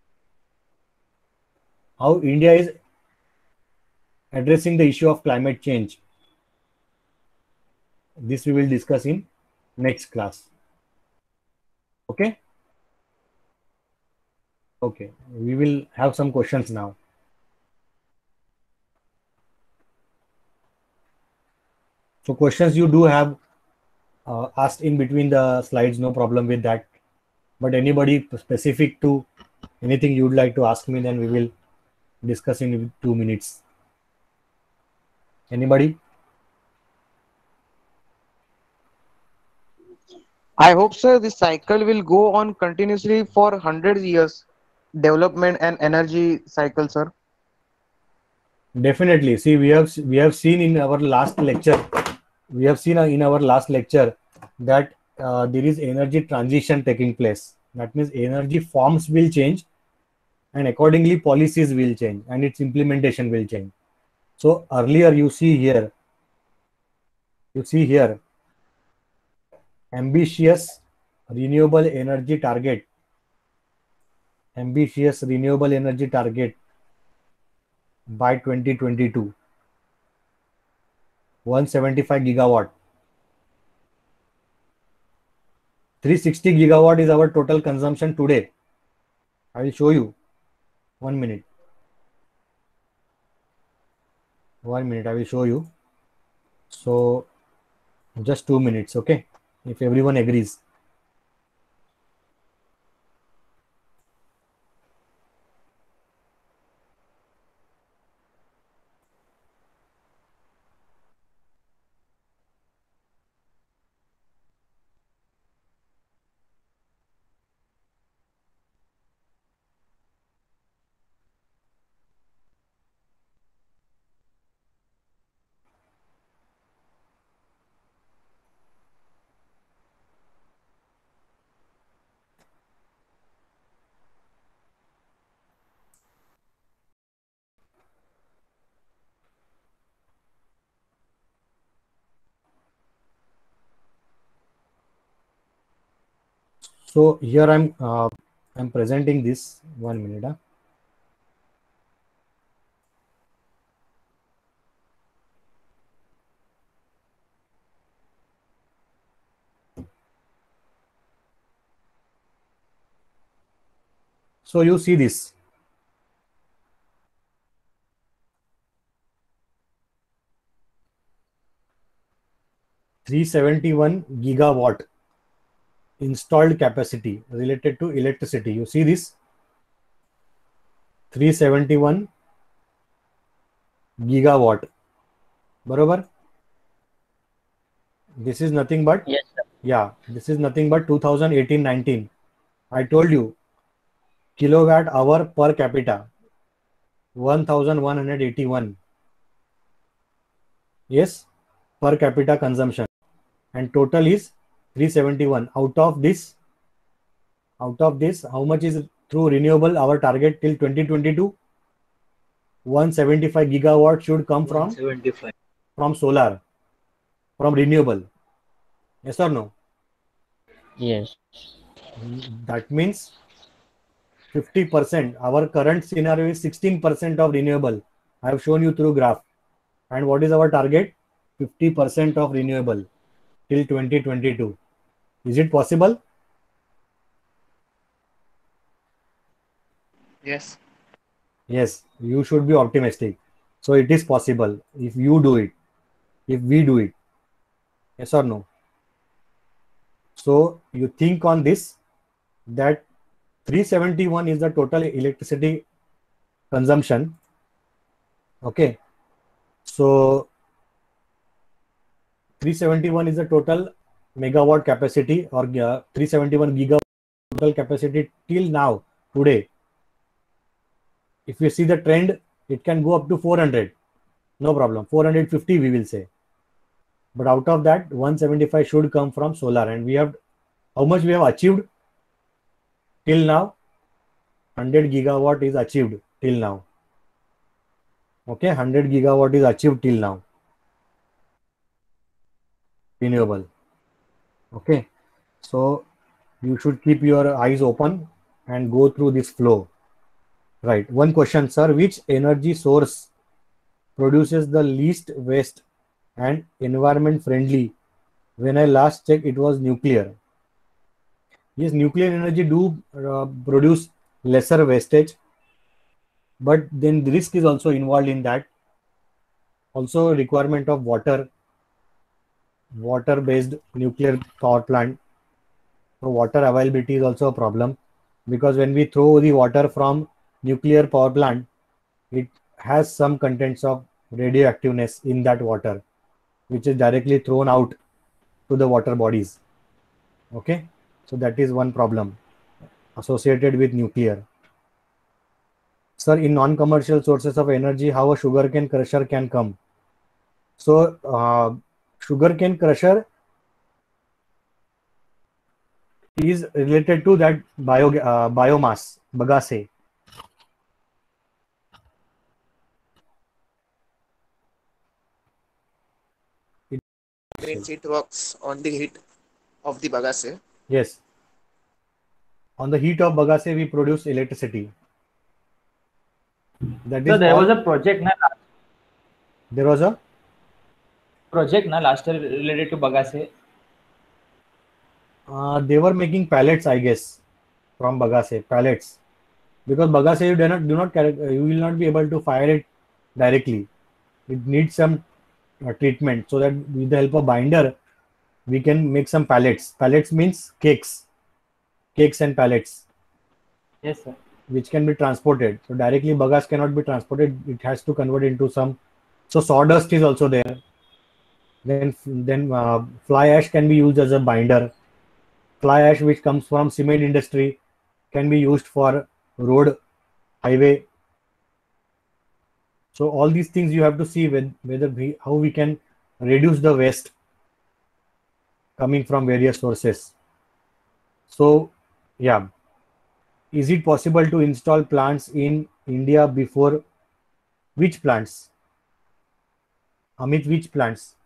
How India is addressing the issue of climate change. This we will discuss in next class. Okay. Okay. We will have some questions now. So questions you do have uh, asked in between the slides, no problem with that. But anybody specific to anything you would like to ask me, then we will discuss in two minutes. Anybody? I hope, sir, this cycle will go on continuously for one hundred years. Development and energy cycle, sir. Definitely. See, we have we have seen in our last lecture, we have seen in our last lecture that uh, there is energy transition taking place. That means energy forms will change, and accordingly policies will change, and its implementation will change. So earlier you see here, you see here, ambitious renewable energy target, ambitious renewable energy target by twenty twenty-two, one hundred seventy-five gigawatt. three hundred sixty gigawatt is our total consumption today. I will show you. One minute. One minute, I will show you. So, just two minutes, okay? If everyone agrees. So here I'm uh, I'm presenting this. One minute. Huh? So you see this. three hundred seventy-one gigawatt installed capacity related to electricity. You see this? three hundred seventy-one gigawatt. Barabar? This is nothing but, Yes, sir. yeah, this is nothing but two thousand eighteen nineteen. I told you, kilowatt hour per capita, one thousand one hundred eighty-one. Yes, per capita consumption. And total is three hundred seventy-one. Out of this, out of this, how much is through renewable? Our target till twenty twenty-two, one hundred seventy-five gigawatt should come from seventy-five. from solar, from renewable. Yes or no? Yes. That means fifty percent. Our current scenario is sixteen percent of renewable. I have shown you through graph. And what is our target? fifty percent of renewable till twenty twenty-two. Is it possible? Yes. Yes, you should be optimistic. So it is possible if you do it, if we do it. Yes or no? So you think on this, that three hundred seventy-one is the total electricity consumption. Okay. So three hundred seventy-one is the total megawatt capacity, or uh, three hundred seventy-one gigawatt total capacity till now, today. If you see the trend, it can go up to four hundred. No problem. four hundred fifty we will say. But out of that, one hundred seventy-five should come from solar. And we have, how much we have achieved till now? one hundred gigawatt is achieved till now. Okay, one hundred gigawatt is achieved till now. Renewable. Okay, so you should keep your eyes open and go through this flow. Right. One question, sir. Which energy source produces the least waste and environment friendly? When I last checked, it was nuclear. Yes, nuclear energy do uh, produce lesser wastage, but then the risk is also involved in that. Also, requirement of water, water-based nuclear power plant. So water availability is also a problem, because when we throw the water from nuclear power plant, it has some contents of radioactiveness in that water, which is directly thrown out to the water bodies. Okay, so that is one problem associated with nuclear. Sir, in non-commercial sources of energy, how a sugarcane crusher can come? So, uh, sugarcane crusher is related to that bio uh, biomass, bagasse. Means it works on the heat of the bagasse. Yes. On the heat of Bagasse, we produce electricity. That So is there all. was a project na There was a project na last year related to Bagasse. uh, they were making pallets, I guess, from Bagasse pallets, because Bagasse you do not do not carry, you will not be able to fire it directly. It needs some uh, treatment, so that with the help of binder we can make some pallets. Pallets means cakes, cakes and pallets, Yes, sir. which can be transported. So directly bagasse cannot be transported. It has to convert into some. So sawdust is also there. Then then uh, fly ash can be used as a binder. Fly ash, which comes from cement industry, can be used for road, highway. So all these things you have to see with whether we, how we can reduce the waste coming from various sources. So yeah, is it possible to install plants in India before which plants? Amit, which plants?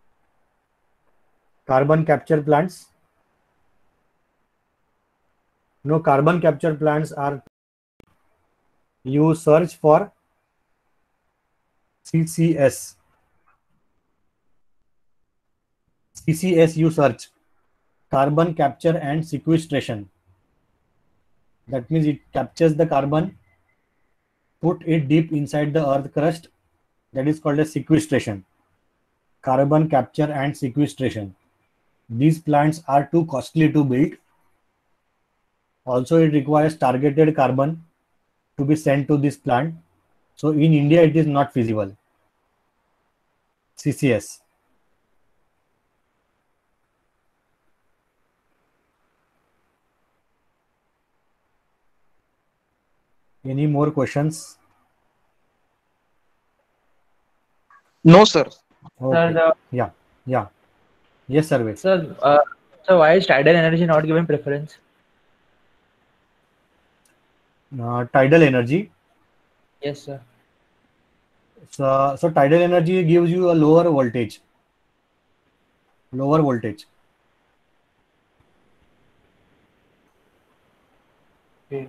Carbon capture plants? No, carbon capture plants are, you search for C C S. C C S you search, carbon capture and sequestration. That means it captures the carbon, put it deep inside the earth crust. That is called as sequestration. Carbon capture and sequestration. These plants are too costly to build. Also, it requires targeted carbon to be sent to this plant. So in India, it is not feasible. C C S. Any more questions? No, sir. Okay. Sir, the, Yeah. Yeah. Yes, Sarvesh. sir, uh, so why is tidal energy not given preference? Uh, tidal energy. Yes, sir. So, so tidal energy gives you a lower voltage. Lower voltage. Okay.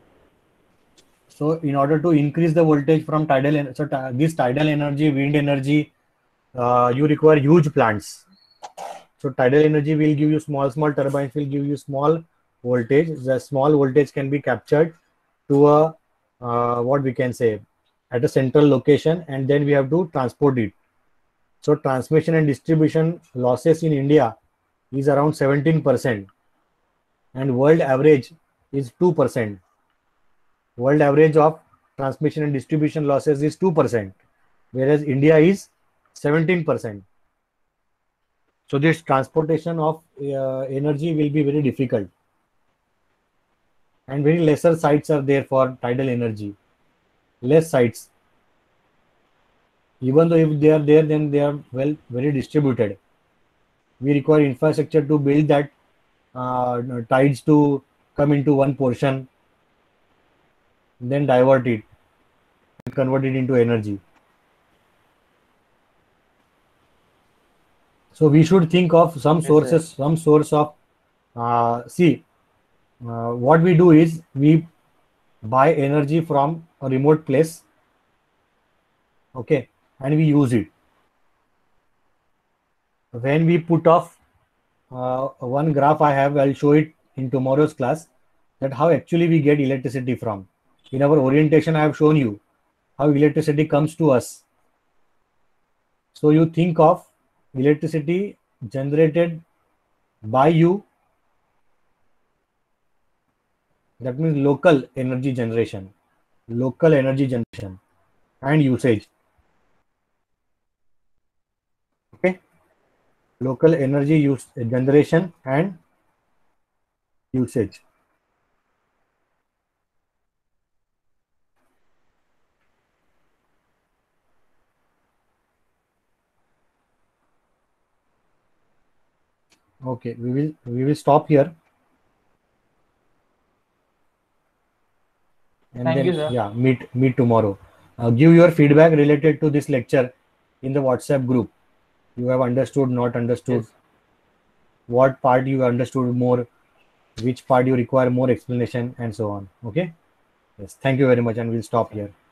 So in order to increase the voltage from tidal, en- so ti- this tidal energy, wind energy, uh, you require huge plants. So tidal energy will give you small, small turbines will give you small voltage. The small voltage can be captured to a, uh, what we can say, at a central location, and then we have to transport it. So transmission and distribution losses in India is around seventeen percent, and world average is two percent. World average of transmission and distribution losses is two percent, whereas India is seventeen percent. So this transportation of uh, energy will be very difficult, and very lesser sites are there for tidal energy. Less sites. Even though if they are there, then they are well very distributed. We require infrastructure to build that uh, tides to come into one portion, then divert it and convert it into energy. So we should think of some Yes, sources, some source of, uh, see, uh, what we do is we buy energy from a remote place, okay, and we use it. When we put off, uh, one graph I have, I'll show it in tomorrow's class, that how actually we get electricity from. In our orientation, I have shown you how electricity comes to us. So you think of electricity generated by you, that means local energy generation, local energy generation and usage. Okay, local energy use generation and usage. Okay, we will we will stop here. And Thank then you, sir. yeah, meet meet tomorrow. Uh, give your feedback related to this lecture in the WhatsApp group. You have understood, not understood, Yes. what part you understood more. which part you require more explanation, and so on. Okay. Yes. Thank you very much, and we'll stop here.